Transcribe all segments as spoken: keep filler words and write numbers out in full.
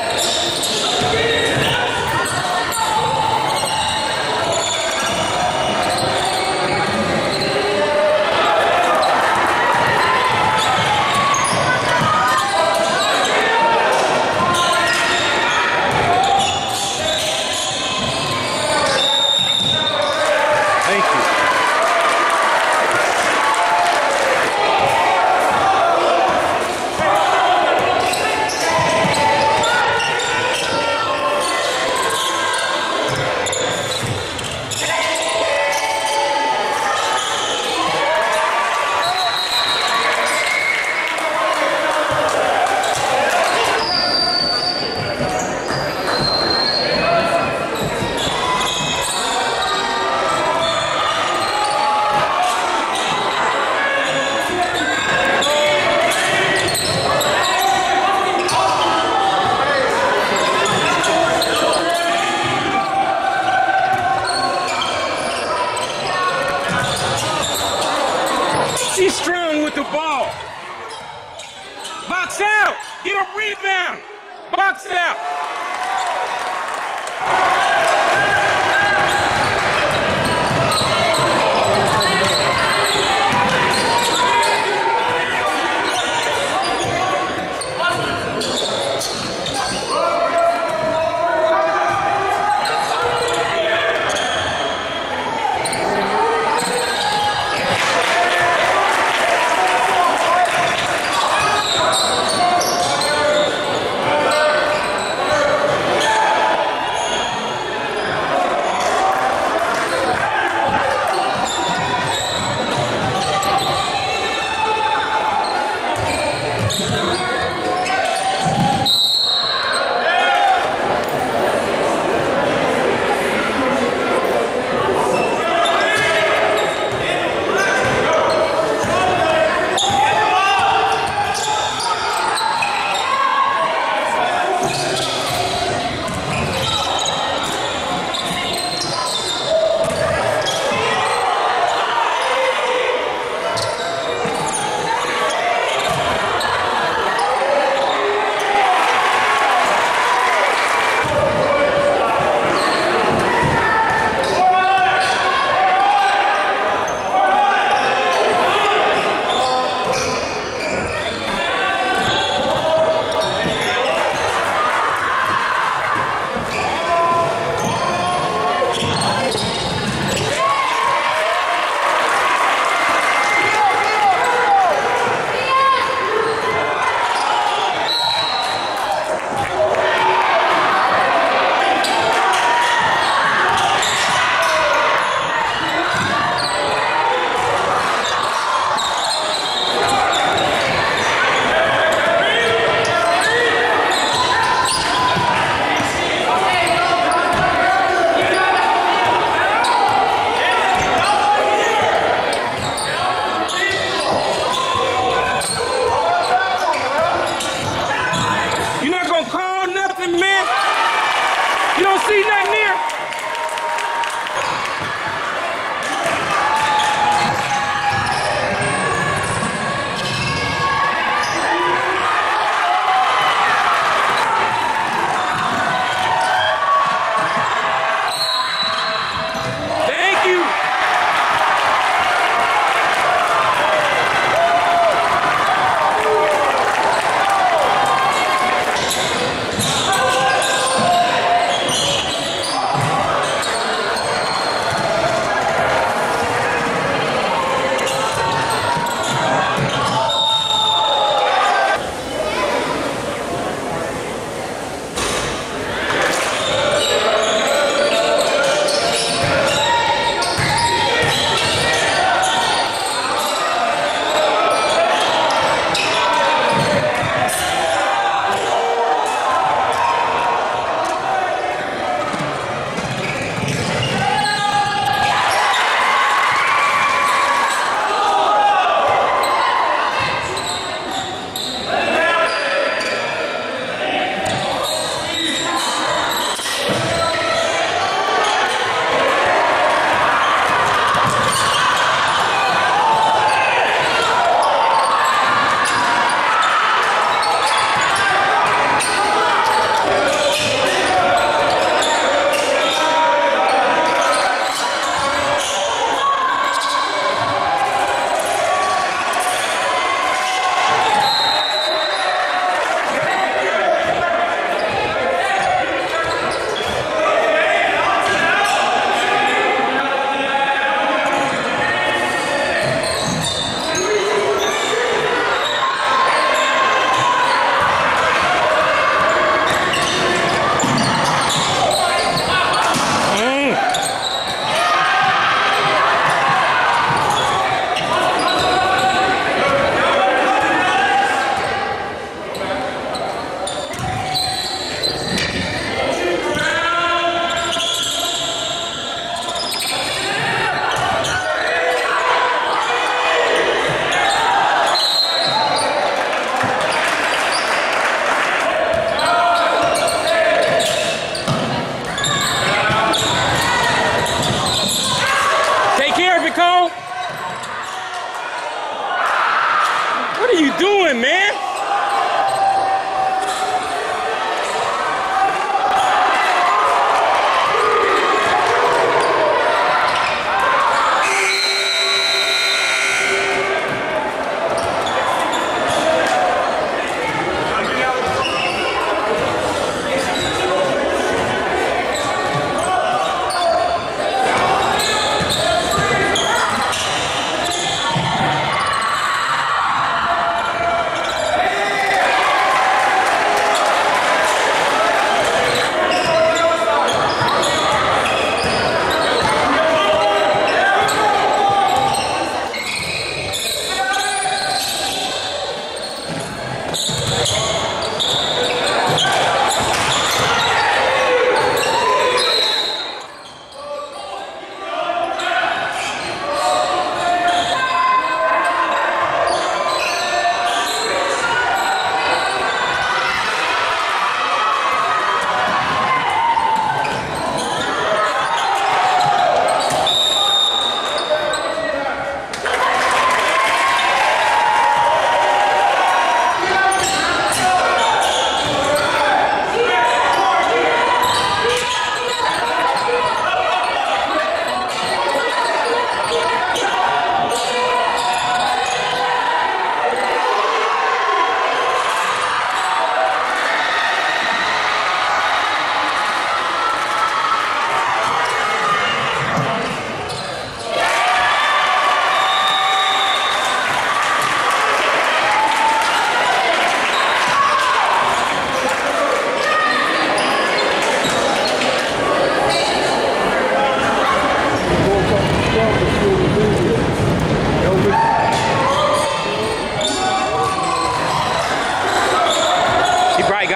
She's strong with the ball. Box out. Get a rebound. Box out. You don't see nothing there? Thank you.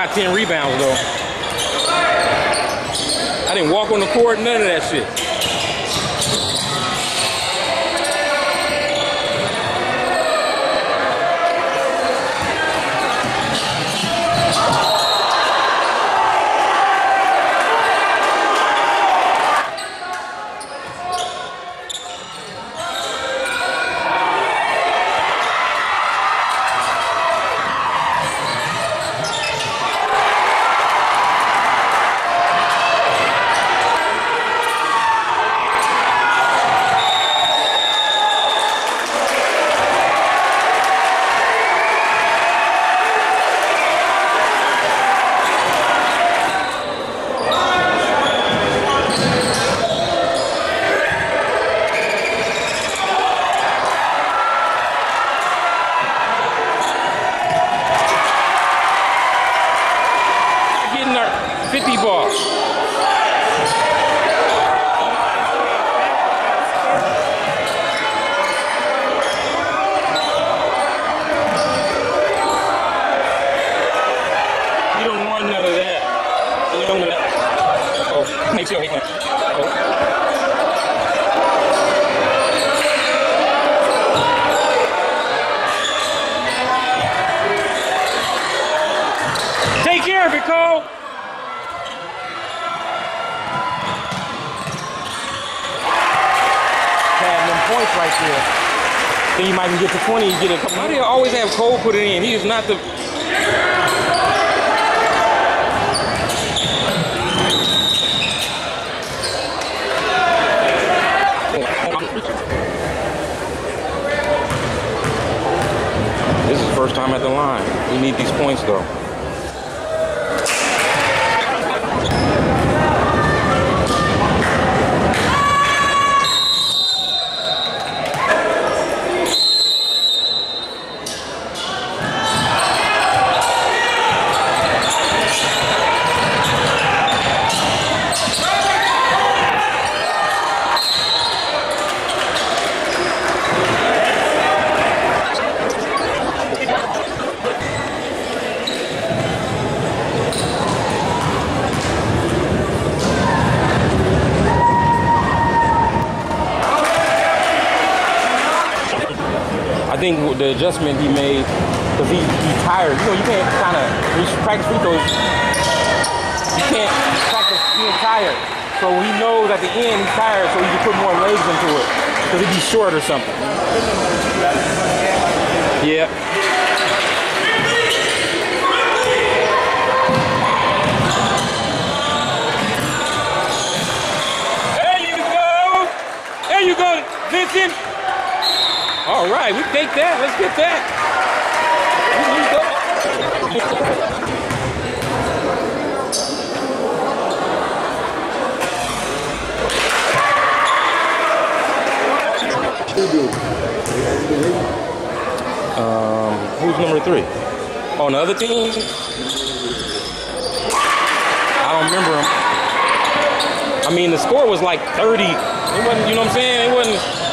got ten rebounds, though. I didn't walk on the court, none of that shit. fifty ball. You don't want none of that. You don't want that. Oh, make sure he can. Oh. Take care of it, Cole. Points right there. Then you might even get to twenty, you get a couple. Why do you always have Cole put it in? He is not the. This is the first time at the line. We need these points, though. I think the adjustment he made, because he, he's tired. You know, you can't kind of, when you practice free throws, you can't practice being tired. So he knows at the end he's tired, so he can put more legs into it, because he'd be short or something. Yeah. There you go. There you go, Vincent. All right, we take that. Let's get that. Um, who's number three? On the other team? I don't remember him. I mean, the score was like thirty. It wasn't, you know what I'm saying? It wasn't.